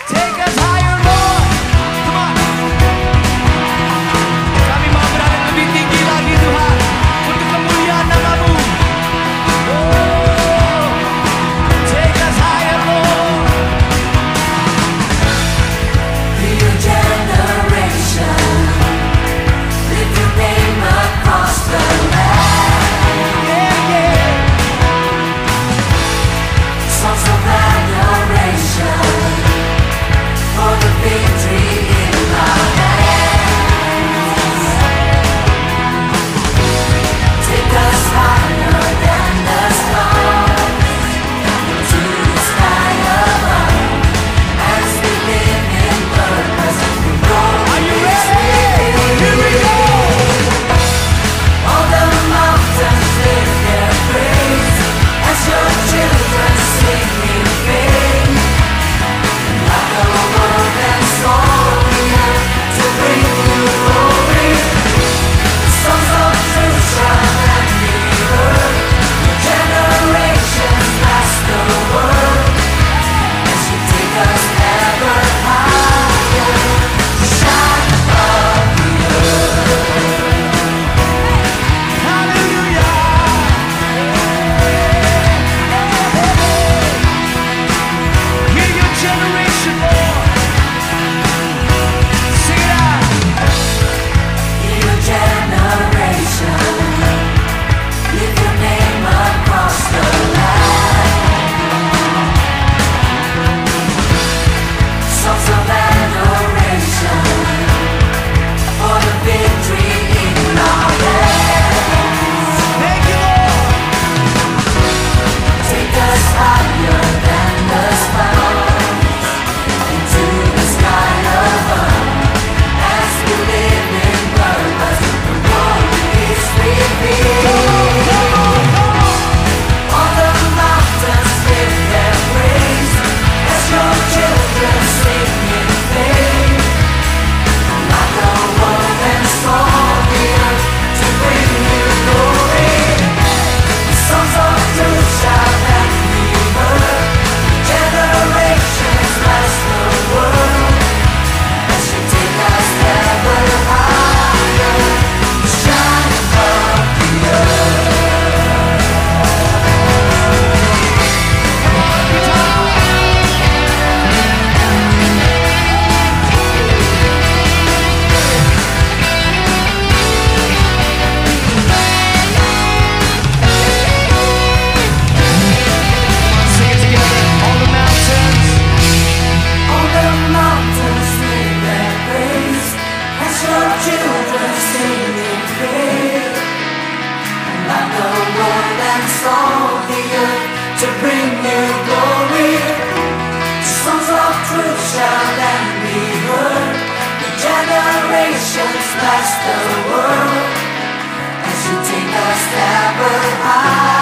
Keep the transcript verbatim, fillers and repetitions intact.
Take us higher, Lord. Come on. Kami mau berada lebih tinggi lagi, Tuhan, untuk kemuliaan nama-Mu. Oh, take us higher, Lord. Be your generation, lift your name across the land. Yeah, yeah. Songs of adoration for the victory in our hands. Take us higher than the stars, to the sky above, as we live in purpose. We go. Are you ready? Here we go. All the mountains lift their praise as your children sing in faith. Like the world and song to bring you glory. Songs of truth shall then be heard. Generations last the world as you take us ever higher. Shine above the earth. Hallelujah. Hear your generation, Lord. Sing it out. Your generation, lift your name across the land. Songs of adoration for the victory in our hands. Thank you, Lord. Take us higher than the stars, into the sky above, as we live in purpose. The glory is revealed. All the mountains lift their praise as your children sing in faith. Like the world and song here to bring you glory. Songs of truth shall then be heard. Generations last the world as you take us ever higher. Shine above the earth. Sing it together. All the mountains. All the mountains sing their praise as your children sing in faith. Like the word and song the earth to bring you glory. Songs of truth shall then be heard. The generations last the world as you take us ever higher.